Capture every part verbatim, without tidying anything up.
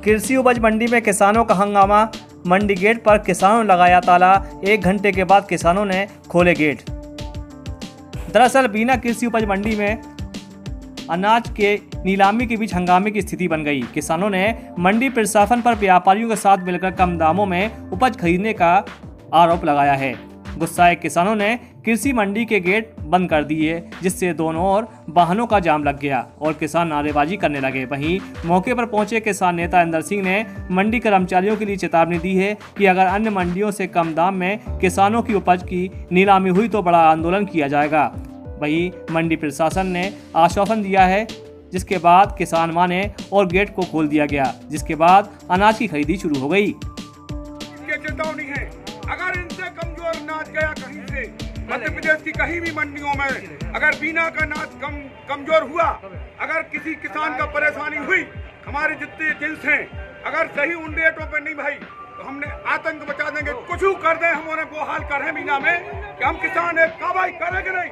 कृषि उपज मंडी में किसानों का हंगामा। मंडी गेट पर किसानों ने लगाया ताला। एक घंटे के बाद किसानों ने खोले गेट। दरअसल बीना कृषि उपज मंडी में अनाज के नीलामी के बीच हंगामे की स्थिति बन गई। किसानों ने मंडी प्रशासन पर व्यापारियों के साथ मिलकर कम दामों में उपज खरीदने का आरोप लगाया है। गुस्साए किसानों ने कृषि मंडी के गेट बंद कर दिए, जिससे दोनों ओर वाहनों का जाम लग गया और किसान नारेबाजी करने लगे। वहीं मौके पर पहुंचे किसान नेता इंदर सिंह ने मंडी कर्मचारियों के लिए चेतावनी दी है कि अगर अन्य मंडियों से कम दाम में किसानों की उपज की नीलामी हुई तो बड़ा आंदोलन किया जाएगा। वहीं मंडी प्रशासन ने आश्वासन दिया है, जिसके बाद किसान माने और गेट को खोल दिया गया, जिसके बाद अनाज की खरीदी शुरू हो गई। चेतावनी है, अगर इनसे कमजोर अनाज गया कहीं से मध्य प्रदेश की कहीं भी मंडियों में, अगर बीना का अनाज कम कमजोर हुआ, अगर किसी किसान का परेशानी हुई, हमारे जितने जिन्स हैं अगर सही उन रेटों पे नहीं भाई तो हमने आतंक बचा देंगे। कुछ कर दें, हम उन्हें वो हाल कर रहे हैं बीना में कि हम किसान एक कार्रवाई करेंगे नहीं,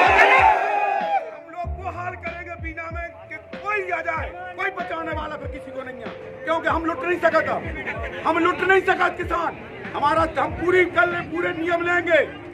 हम लोग वो हाल करेंगे बीना में कि कोई आ जाए, कोई बचाने वाला फिर किसी को नहीं है, क्योंकि हम लुट नहीं सकता, हम लुट नहीं सकते किसान। हमारा हम पूरी कल पूरे नियम लेंगे।